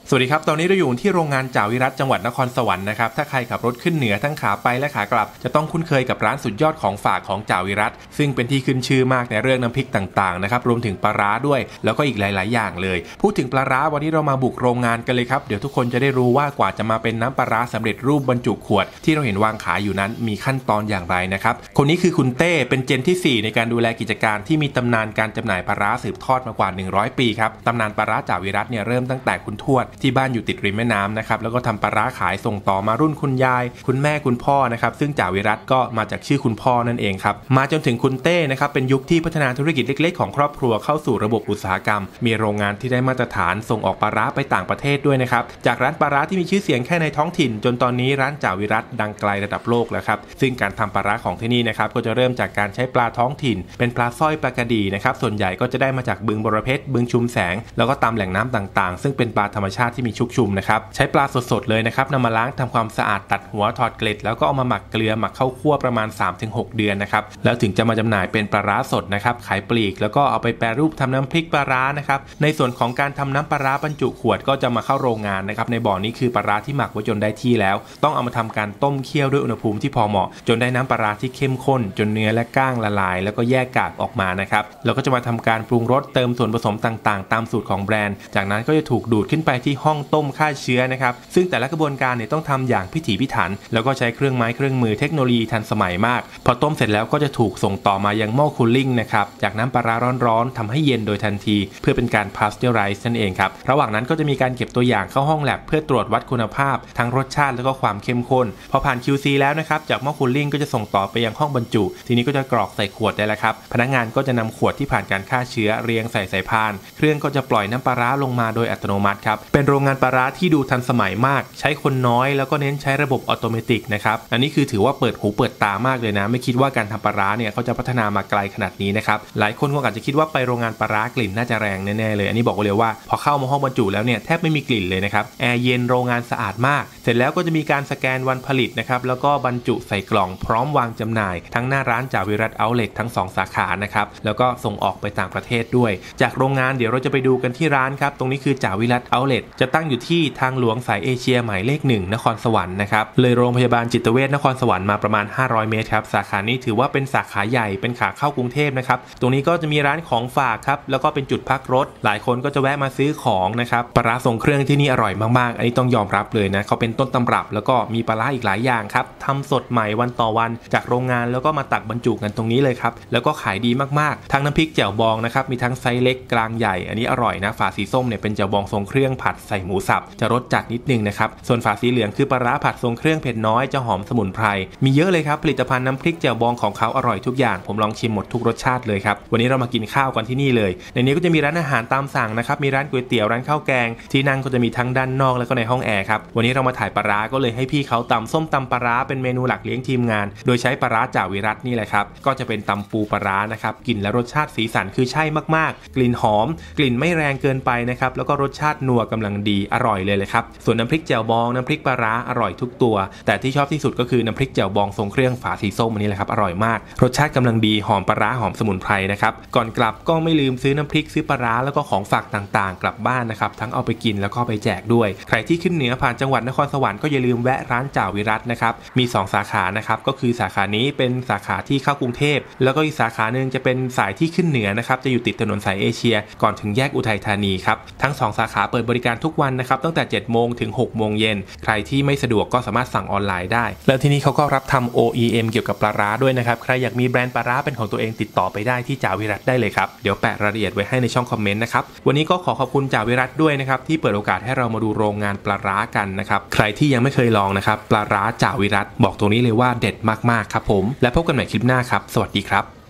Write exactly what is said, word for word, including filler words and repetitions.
สวัสดีครับตอนนี้เราอยู่ที่โรงงานจ่าวิรัตจังหวัดนครสวรรค์นะครับถ้าใครขับรถขึ้นเหนือทั้งขาไปและขากลับจะต้องคุ้นเคยกับร้านสุดยอดของฝากของจ่าวิรัตซึ่งเป็นที่ขึ้นชื่อมากในเรื่องน้ำพริกต่างๆนะครับรวมถึงปลาร้าด้วยแล้วก็อีกหลายๆอย่างเลยพูดถึงปลาร้าวันนี้เรามาบุกโรงงานกันเลยครับเดี๋ยวทุกคนจะได้รู้ว่ากว่าจะมาเป็นน้ำปลาร้าสำเร็จรูปบรรจุขวดที่เราเห็นวางขายอยู่นั้นมีขั้นตอนอย่างไรนะครับคนนี้คือคุณเต้เป็นเจนที่สี่ในการดูแลกิจการที่มีตำนานการจำหน่ายปลาร้าสืบทอดมากว่าหนึ่งร้อยปีครับตำนานปลาร้าจ่าวิรัตเนี่ยเริ่มตั้งแต่คุณทวดที่บ้านอยู่ติดริมแม่น้ำนะครับแล้วก็ทำปลาร้าขายส่งต่อมารุ่นคุณยายคุณแม่คุณพ่อนะครับซึ่งจ่าวิรัตก็มาจากชื่อคุณพ่อนั่นเองครับมาจนถึงคุณเต้นะครับเป็นยุคที่พัฒนาธุรกิจเล็กๆของครอบครัวเข้าสู่ระบบอุตสาหกรรมมีโรงงานที่ได้มาตรฐานส่งออกปลาร้าไปต่างประเทศด้วยนะครับจากร้านปลาร้าที่มีชื่อเสียงแค่ในท้องถิ่นจนตอนนี้ร้านจ่าวิรัตดังไกลระดับโลกแล้วครับซึ่งการทำปลาร้าของที่นี่นะครับก็จะเริ่มจากการใช้ปลาท้องถิ่นเป็นปลาสร้อยปลากระดีนะครับส่วนใหญ่ก็จะได้มาจากบึงบรเพชรบึงชุมแสงแล้วก็ตามแหล่งน้ำต่างๆซึ่งเป็นปลาธรรมชาติที่มีชุกชุมนะครับใช้ปลาสดๆเลยนะครับนำมาล้างทำความสะอาดตัดหัวถอดเกล็ดแล้วก็เอามาหมักเกลือหมักเข้าคั่วประมาณ สามถึงหก เดือนนะครับแล้วถึงจะมาจำหน่ายเป็นปลาร้าสดนะครับขายปลีกแล้วก็เอาไปแปรรูปทำน้ำพริกปลาร้านะครับในส่วนของการทำน้ำปลาร้าบรรจุขวดก็จะมาเข้าโรงงานนะครับในบ่อนี้คือปลาร้าที่หมักไว้จนได้ที่แล้วต้องเอามาทำการต้มเคี่ยวด้วยอุณหภูมิที่พอเหมาะจนได้น้ำปลาร้าที่เข้มข้นจนเนื้อและก้างละลายแล้วก็แยกกากออกมานะครับแล้วก็จะมาทำการปรุงรสเติมส่วนผสมต่างๆตามสูตรของแบรนด์จากนั้นก็จะถูกดูดขึ้นไปที่ห้องต้มฆ่าเชื้อนะครับซึ่งแต่ละกระบวนการเนี่ยต้องทำอย่างพิถีพิถันแล้วก็ใช้เครื่องไม้เครื่องมือเทคโนโลยีทันสมัยมากพอต้มเสร็จแล้วก็จะถูกส่งต่อมายังหม้อคูลลิ่งนะครับจากน้ำปลาร้าร้อนๆทำให้เย็นโดยทันทีเพื่อเป็นการพาสเจอไรซ์นั่นเองครับระหว่างนั้นก็จะมีการเก็บตัวอย่างเข้าห้องแลบเพื่อตรวจวัดคุณภาพทั้งรสชาติแล้วก็ความเข้มข้นพอผ่าน คิว ซี แล้วนะครับจากหม้อคูลลิ่งก็จะส่งต่อไปยังห้องบรรจุทีนี้ก็จะกรอกใส่ขวดได้แล้วครับพนักงานก็จะนำขวดที่ผ่านการฆ่าเชื้อเรียงใส่สายพานเครื่องก็จะปล่อยน้ำปลาร้าลงมาโดยอัตโนมัติครับเป็นโรงงานปลาร้าที่ดูทันสมัยมากใช้คนน้อยแล้วก็เน้นใช้ระบบออโตเมติกนะครับอันนี้คือถือว่าเปิดหูเปิดตามากเลยนะไม่คิดว่าการทำปลาร้าเนี่ยเขาจะพัฒนามาไกลขนาดนี้นะครับหลายคนคงอาจจะคิดว่าไปโรงงานปลาร้ากลิ่นน่าจะแรงแน่ๆเลยอันนี้บอกเลยว่าพอเข้ามาห้องบรรจุแล้วเนี่ยแทบไม่มีกลิ่นเลยนะครับแอร์เย็นโรงงานสะอาดมากเสร็จแล้วก็จะมีการสแกนวันผลิตนะครับแล้วก็บรรจุใส่กล่องพร้อมวางจำหน่ายทั้งหน้าร้านจ่าวิรัตเอาท์เล็ตทั้งสองสาขานะครับแล้วก็ส่งออกไปต่างประเทศด้วยจากโรงงานเดี๋ยวเราจะไปดูกันที่ร้านครับตรงนี้คือจ่าวิรัตเอาท์เล็ตจะตั้งอยู่ที่ทางหลวงสายเอเชียหมายเลขหนึ่งนครสวรรค์นะครับเลยโรงพยาบาลจิตเวชนครสวรรค์มาประมาณห้าร้อยเมตรครับสาขานี้ถือว่าเป็นสาขาใหญ่เป็นขาเข้ากรุงเทพนะครับตรงนี้ก็จะมีร้านของฝากครับแล้วก็เป็นจุดพักรถหลายคนก็จะแวะมาซื้อของนะครับปลาร้าทรงเครื่องที่นี่อร่อยมากๆอันนี้ต้องยอมรับเลยนะเขาเป็นต้นตำรับแล้วก็มีปลาร้าอีกหลายอย่างครับทำสดใหม่วันต่อวันจากโรงงานแล้วก็มาตักบรรจุกันตรงนี้เลยครับแล้วก็ขายดีมากๆทั้งน้ำพริกแจ่วบองนะครับมีทั้งไซส์เล็กกลางใหญ่อันนี้อร่อยนะฝาสีส้มเนี่ยเป็นแจ่วบองทรงเครื่องผัดใส่หมูสับจะรสจัดนิดนึงนะครับส่วนฝาสีเหลืองคือปลาร้าผัดทรงเครื่องเผ็ดน้อยจะหอมสมุนไพรมีเยอะเลยครับผลิตภัณฑ์น้ำพริกแจ่วบองของเขาอร่อยทุกอย่างผมลองชิมหมดทุกรสชาติเลยครับวันนี้เรามากินข้าวกันที่นี่เลยในนี้ก็จะมีร้านอาหารตามสั่งนะครับมีร้านก๋วยเตี๋ยวร้านข้าวแกงที่นั่งก็จะมีทั้งด้านนอกแล้วก็ในห้องแอร์ครับวันนี้เรามาถ่ายปลาร้าก็เลยให้พี่เขาตำส้มตำปลาร้าเป็นเมนูหลักเลี้ยงทีมงานโดยใช้ปลาร้าจ่าวิรัตนี่แหละครับก็จะเป็นตำปูปลาร้านะครับกลิ่นและรสชาติสีสันคือใช่มากๆกลิ่นหอมกลิ่นไม่แรงเกินไปนะครับแล้วก็รสชาตินัวกำลังดีอร่อยเลยเลยครับส่วนน้ำพริกแจ่วบองน้ำพริกปลาร้าอร่อยทุกตัวแต่ที่ชอบที่สุดก็คือน้ำพริกแจ่วบองทรงเครื่องฝาสีส้มอันนี้แหละครับอร่อยมากรสชาติกำลังดีหอมปลาร้าหอมสมุนไพรนะครับก่อนกลับก็ไม่ลืมซื้อน้ำพริกซื้อปลาร้าแล้วก็ของฝากต่างๆกลับบ้านนะครับทั้งเอาไปกินแล้วก็ไปแจกด้วยใครที่ขึ้นเหนือผ่านจังหวัดนครสวรรค์ก็อย่าลืมแวะร้านจ่าวิรัตนะครับมีสองสาขานะครับก็คือสาขานี้เป็นสาขาที่เข้ากรุงเทพแล้วก็อีกสาขาหนึ่งจะเป็นสายที่ขึ้นเหนือนะครับจะอยู่ติดถนนสายเอเชียก่อนถึงแยกอุทัยธานีครับทั้งสองสาขาเปิดบริการทุกวันนะครับตั้งแต่เจ็ดโมงถึงหกโมงเย็นใครที่ไม่สะดวกก็สามารถสั่งออนไลน์ได้แล้วที่นี่เขาก็รับทำ โอ อี เอ็ม เกี่ยวกับปลาร้าด้วยนะครับใครอยากมีแบรนด์ปลาร้าเป็นของตัวเองติดต่อไปได้ที่จ่าวิรัตได้เลยครับเดี๋ยวแปะรายละเอียดไว้ให้ในช่องคอมเมนต์นะครับวันนี้ก็ขอขอบคุณจ่าวิรัตด้วยนะครับที่เปิดโอกาสให้เรามาดูโรงงานปลาร้ากันนะครับใครที่ยังไม่เคยลองนะครับปลาร้าจ่าวิรัตบอกตรงนี้เลยว่าเด็ดมากๆครับผมและพบกันใหม่คลิปหน้าครับสวัสดีครับ